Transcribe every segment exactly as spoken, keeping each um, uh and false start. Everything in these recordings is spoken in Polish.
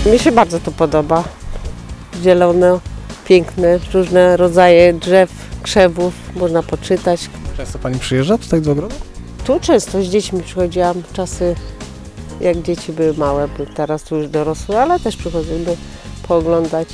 Mi się bardzo to podoba. Zielone, piękne, różne rodzaje drzew, krzewów, można poczytać. Często Pani przyjeżdża tutaj do ogrodu? Tu często z dziećmi przychodziłam, czasy jak dzieci były małe, bo teraz tu już dorosłe, ale też przychodzimy pooglądać.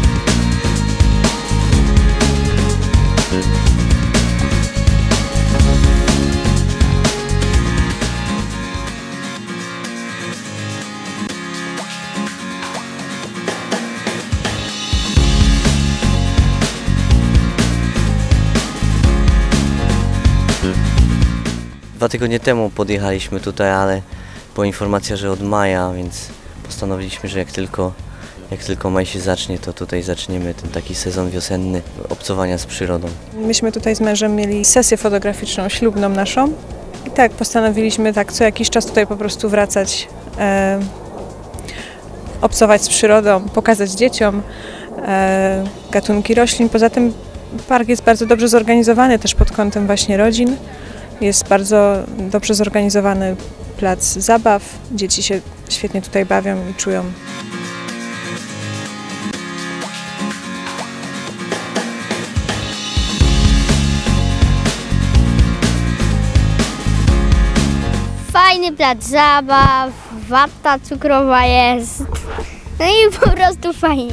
Dwa tygodnie temu podjechaliśmy tutaj, ale była informacja, że od maja, więc postanowiliśmy, że jak tylko, jak tylko maj się zacznie, to tutaj zaczniemy ten taki sezon wiosenny obcowania z przyrodą. Myśmy tutaj z mężem mieli sesję fotograficzną ślubną naszą i tak postanowiliśmy tak co jakiś czas tutaj po prostu wracać, e, obcować z przyrodą, pokazać dzieciom e, gatunki roślin. Poza tym park jest bardzo dobrze zorganizowany też pod kątem właśnie rodzin. Jest bardzo dobrze zorganizowany plac zabaw. Dzieci się świetnie tutaj bawią i czują. Fajny plac zabaw, wata cukrowa jest. No i po prostu fajnie.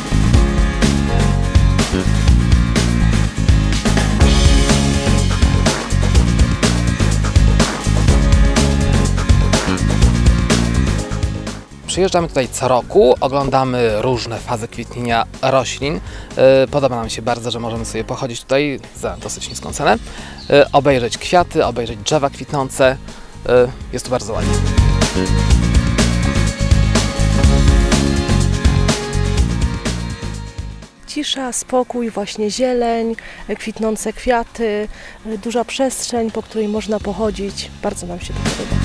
Przyjeżdżamy tutaj co roku, oglądamy różne fazy kwitnienia roślin. Podoba nam się bardzo, że możemy sobie pochodzić tutaj za dosyć niską cenę, obejrzeć kwiaty, obejrzeć drzewa kwitnące. Jest tu bardzo ładnie. Cisza, spokój, właśnie zieleń, kwitnące kwiaty, duża przestrzeń, po której można pochodzić. Bardzo nam się to podoba.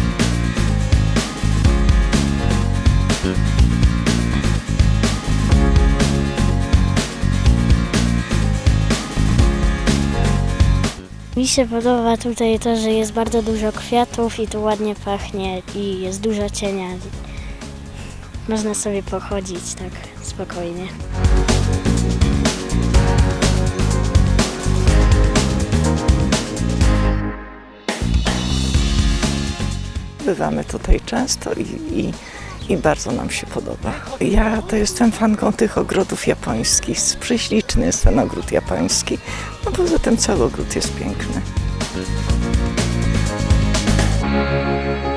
Mi się podoba tutaj to, że jest bardzo dużo kwiatów i tu ładnie pachnie i jest dużo cienia. Można sobie pochodzić tak spokojnie. Bywamy tutaj często i, i, i bardzo nam się podoba. Ja to jestem fanką tych ogrodów japońskich. Prześliczny jest ten ogród japoński. No poza tym cały ogród jest piękny.